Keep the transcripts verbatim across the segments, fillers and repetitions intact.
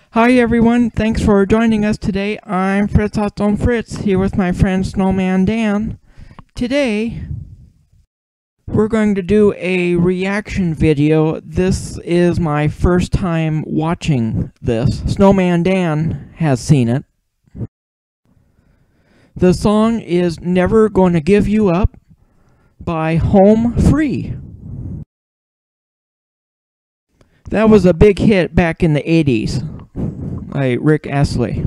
Hi everyone, thanks for joining us today. I'm Fritz on Fritz, here with my friend Snowman Dan. Today, we're going to do a reaction video. This is my first time watching this. Snowman Dan has seen it. The song is Never Gonna Give You Up by Home Free. That was a big hit back in the eighties by Rick Astley.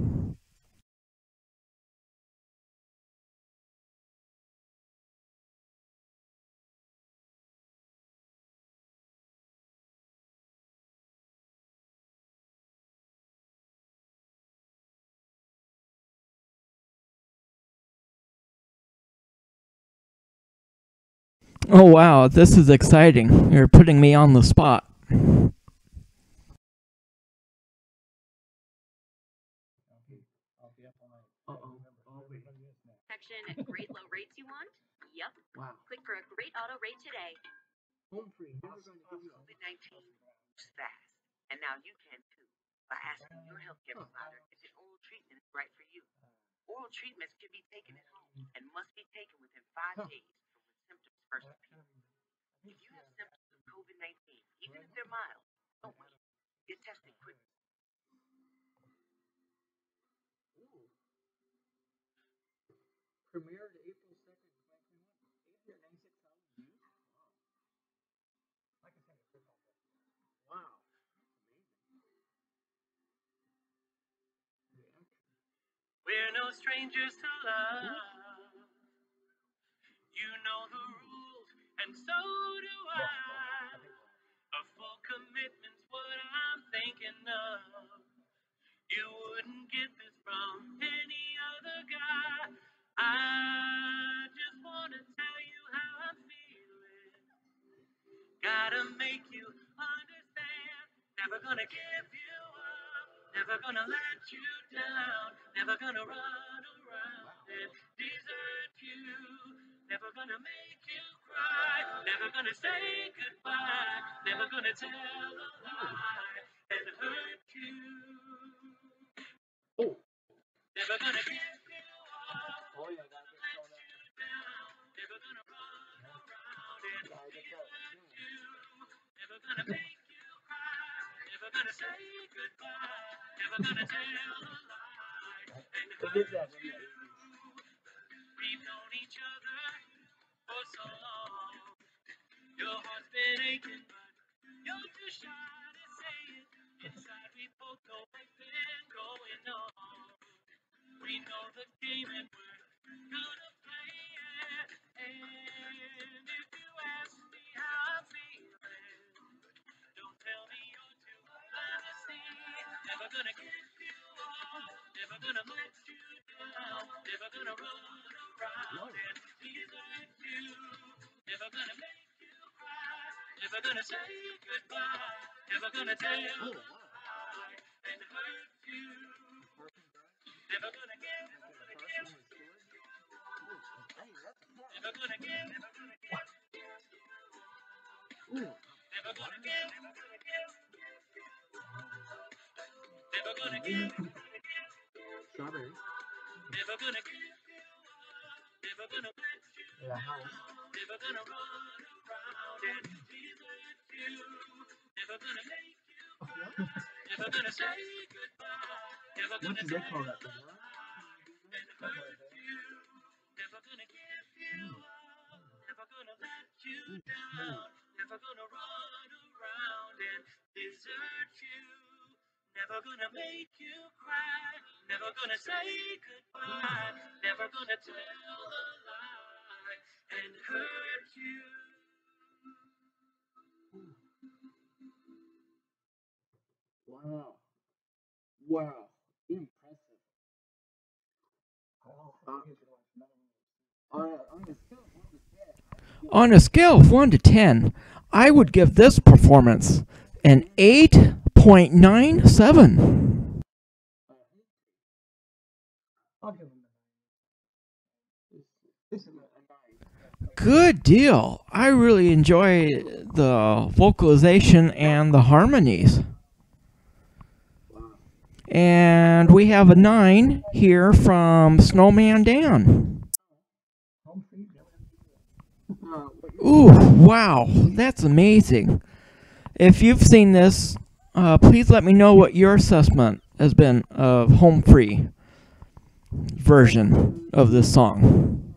Oh wow, this is exciting. You're putting me on the spot. Section great low rates you want? Yep. Wow. Click for a great auto rate today. Home free. COVID nineteen moves fast, and now you can too by asking your healthcare provider if an oral treatment is right for you. Oral treatments can be taken at home and must be taken within five days from when symptoms first appear. If you have symptoms of COVID nineteen, even if they're mild, don't wait. Get tested quickly. Premiered April second, twenty twenty-one. eight hundred ninety-six thousand views. Wow. Like I said, wow. We're no strangers to love. You know the rules, and so do I. A full commitment's what I'm thinking of. You wouldn't get this from any other guy. I just wanna tell you how I'm feeling. Gotta make you understand. Never gonna give you up. Never gonna let you down. Never gonna run around and desert you. Never gonna make you cry. Never gonna say goodbye. Never gonna tell a lie and hurt you. Oh. Never gonna give you up. Oh yeah, Never gonna let you down. Never gonna run around and desert you. Never gonna make you cry. Never gonna say goodbye. Never gonna tell a lie and hurt you. We've known each other for so long. Your heart's been aching, but you're too shy to say it. Inside we both know what's been going on. We know the game and we're gonna play it. And if you ask me how I'm feeling, don't tell me you're too blind to see. Never gonna give you up. Never gonna let you down. Never gonna run around and desert you. Never gonna make you cry. Never gonna say goodbye. Never gonna tell a lie and hurt you. Never gonna give. Never gonna give. Never gonna give. Never gonna give. Never gonna give. Never gonna give. Strawberry. Never gonna give you up. Never gonna let you Yeah, how? Never gonna run around and desert you. Never gonna make you cry. Never gonna say goodbye. Never What gonna do they tell call a that thing? lie and hurt you. Never gonna give you up. Never gonna let you down. Never gonna run around and desert you. Never gonna make you cry. Never gonna say goodbye. Never gonna tell a lie and hurt you. Wow. Wow. Impressive. Uh, on, a, on a scale of one to ten. On a scale of one to ten, I would give this performance an eight point nine seven. I'll give him a nine. This is a nine. Good deal. I really enjoy the vocalization and the harmonies. Wow. And we have a nine here from Snowman Dan. Home free. Uh, what Ooh, wow, that's amazing. If you've seen this, uh, please let me know what your assessment has been of home free version of this song.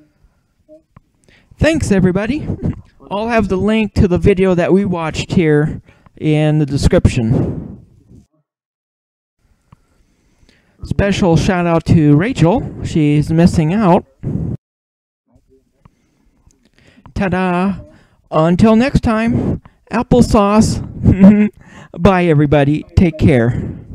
Thanks, everybody. I'll have the link to the video that we watched here in the description. Special shout out to Rachel. She's missing out. Ta-da! Until next time, applesauce. Bye, everybody. Take care.